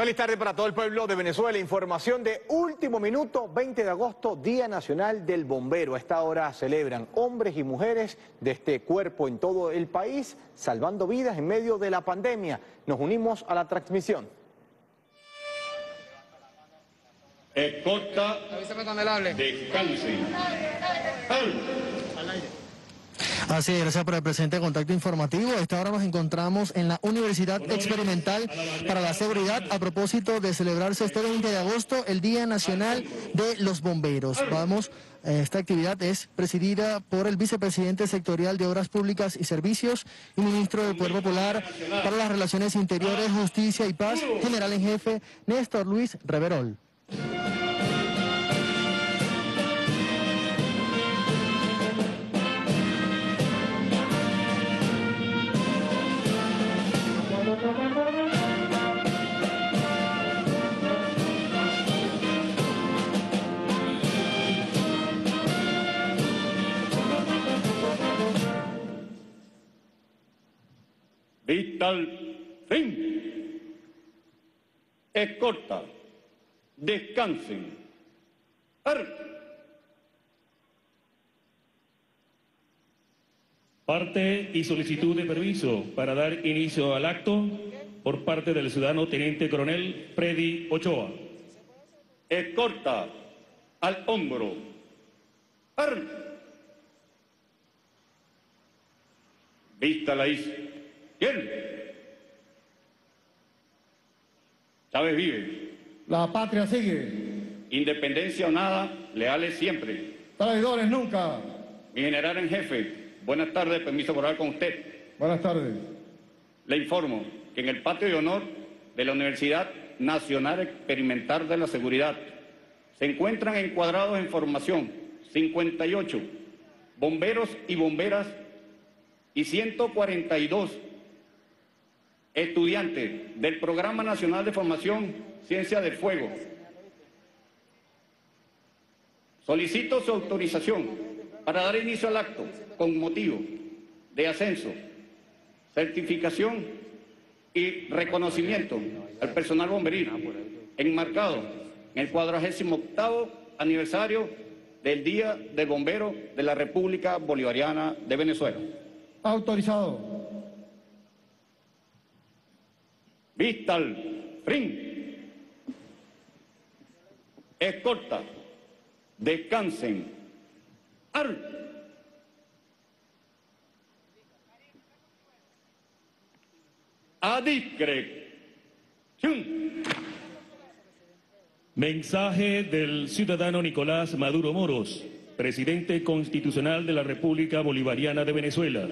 Feliz tarde para todo el pueblo de Venezuela. Información de último minuto, 20 de agosto, Día Nacional del Bombero. A esta hora celebran hombres y mujeres de este cuerpo en todo el país, salvando vidas en medio de la pandemia. Nos unimos a la transmisión. Escolta, descansen. Así es, gracias por el presente contacto informativo. A esta hora nos encontramos en la Universidad Experimental para la Seguridad a propósito de celebrarse este 20 de agosto el Día Nacional de los Bomberos. Esta actividad es presidida por el vicepresidente sectorial de Obras Públicas y Servicios y ministro del Poder Popular para las Relaciones Interiores, Justicia y Paz, general en jefe Néstor Luis Reverol. Vista al fin. Escolta, descansen. Parte y solicitud de permiso para dar inicio al acto por parte del ciudadano Teniente Coronel Freddy Ochoa. Escolta, al hombro. Vista la isla. ¿Quién? Chávez vive. La patria sigue. Independencia o nada, leales siempre. Traidores nunca. Mi general en jefe, buenas tardes, permiso por hablar con usted. Buenas tardes. Le informo que en el patio de honor de la Universidad Nacional Experimental de la Seguridad se encuentran encuadrados en formación 58 bomberos y bomberas y 142 estudiantes del Programa Nacional de Formación Ciencia del Fuego. Solicito su autorización para dar inicio al acto con motivo de ascenso, certificación y reconocimiento al personal bomberil enmarcado en el 48º aniversario del Día del Bombero de la República Bolivariana de Venezuela. Autorizado. Vista al fin. Escolta, descansen. A discreción. Mensaje del ciudadano Nicolás Maduro Moros, presidente constitucional de la República Bolivariana de Venezuela.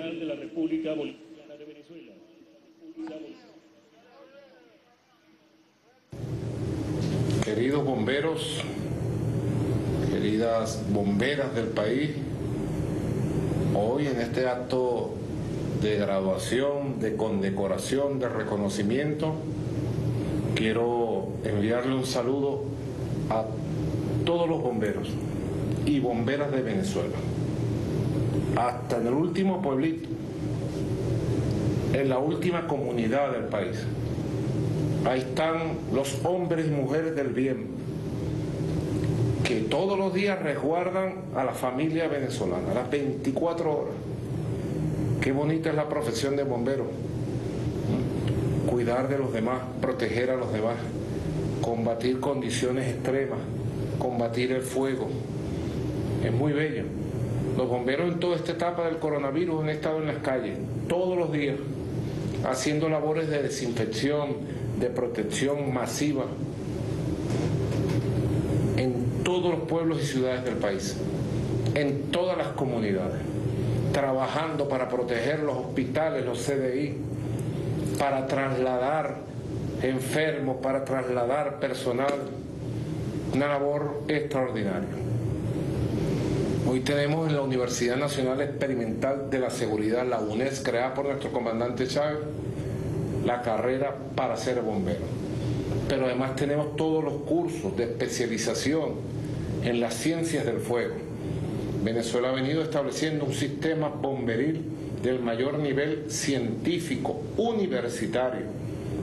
Queridos bomberos, queridas bomberas del país, hoy en este acto de graduación, de condecoración, de reconocimiento, quiero enviarle un saludo a todos los bomberos y bomberas de Venezuela, hasta en el último pueblito, en la última comunidad del país. Ahí están los hombres y mujeres del bien, que todos los días resguardan a la familia venezolana, a las 24 horas. Qué bonita es la profesión de bombero. Cuidar de los demás, proteger a los demás, combatir condiciones extremas, combatir el fuego. Es muy bello. Los bomberos en toda esta etapa del coronavirus han estado en las calles todos los días, haciendo labores de desinfección, de protección masiva en todos los pueblos y ciudades del país, en todas las comunidades, trabajando para proteger los hospitales, los CDI, para trasladar enfermos, para trasladar personal, una labor extraordinaria. Hoy tenemos en la Universidad Nacional Experimental de la Seguridad, la UNES, creada por nuestro comandante Chávez, la carrera para ser bombero. Pero además tenemos todos los cursos de especialización en las ciencias del fuego. Venezuela ha venido estableciendo un sistema bomberil del mayor nivel científico, universitario,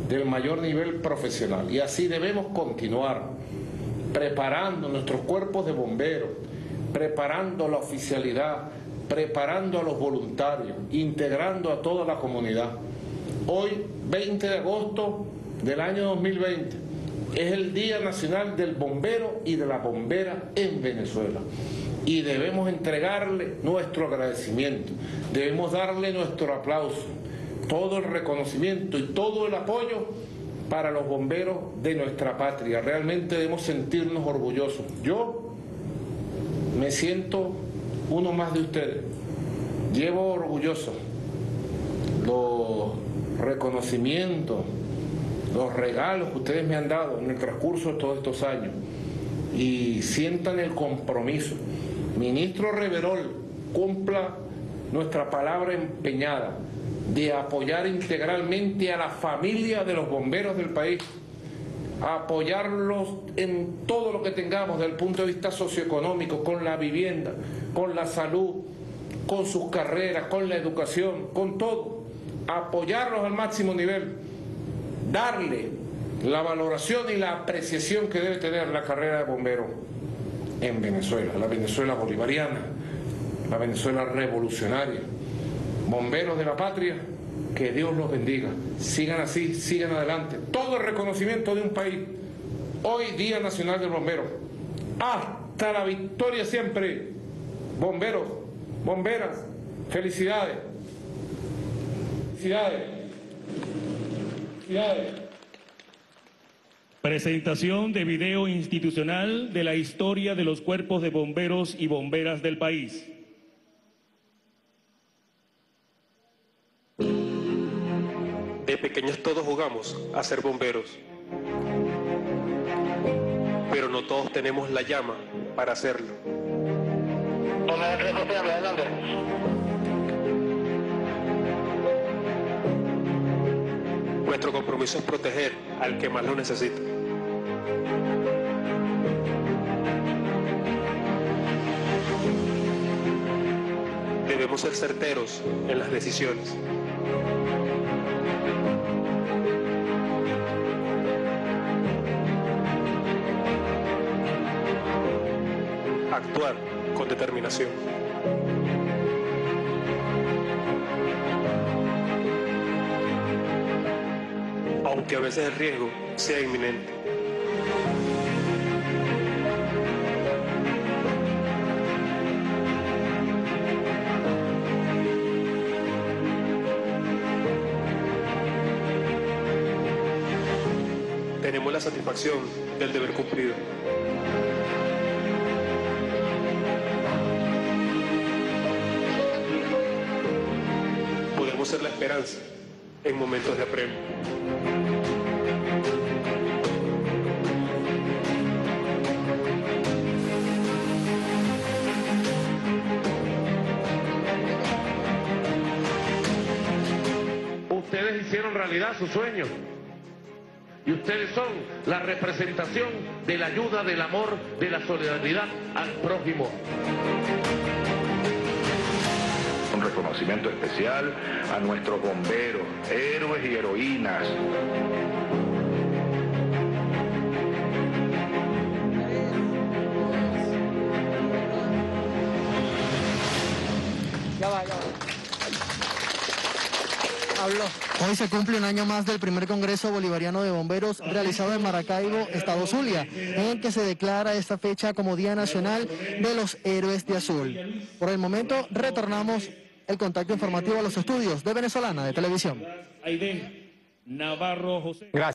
del mayor nivel profesional. Y así debemos continuar preparando nuestros cuerpos de bomberos, preparando la oficialidad, preparando a los voluntarios, integrando a toda la comunidad. Hoy, 20 de agosto del año 2020, es el Día Nacional del Bombero y de la Bombera en Venezuela. Y debemos entregarle nuestro agradecimiento, debemos darle nuestro aplauso, todo el reconocimiento y todo el apoyo para los bomberos de nuestra patria. Realmente debemos sentirnos orgullosos. Yo me siento uno más de ustedes. Llevo orgulloso los reconocimientos, los regalos que ustedes me han dado en el transcurso de todos estos años. Y sientan el compromiso. Ministro Reverol, cumpla nuestra palabra empeñada de apoyar integralmente a la familia de los bomberos del país, apoyarlos en todo lo que tengamos desde el punto de vista socioeconómico, con la vivienda, con la salud, con sus carreras, con la educación, con todo, apoyarlos al máximo nivel, darle la valoración y la apreciación que debe tener la carrera de bombero en Venezuela, la Venezuela bolivariana, la Venezuela revolucionaria. Bomberos de la patria, que Dios los bendiga. Sigan así, sigan adelante. Todo el reconocimiento de un país. Hoy, Día Nacional del Bombero. Hasta la victoria siempre. Bomberos, bomberas, felicidades. Felicidades. Felicidades. Presentación de video institucional de la historia de los cuerpos de bomberos y bomberas del país. De pequeños todos jugamos a ser bomberos, pero no todos tenemos la llama para hacerlo. Nuestro compromiso es proteger al que más lo necesita. Debemos ser certeros en las decisiones. Actuar con determinación. Aunque a veces el riesgo sea inminente. Tenemos la satisfacción del deber cumplido. Podemos ser la esperanza en momentos de apremio. Ustedes hicieron realidad sus sueños. Y ustedes son la representación de la ayuda, del amor, de la solidaridad al prójimo. Un reconocimiento especial a nuestros bomberos, héroes y heroínas. Ya va. Habló. Hoy se cumple un año más del primer Congreso Bolivariano de Bomberos realizado en Maracaibo, Estado Zulia, en el que se declara esta fecha como Día Nacional de los Héroes de Azul. Por el momento, retornamos el contacto informativo a los estudios de Venezolana de Televisión. Navarro José. Gracias.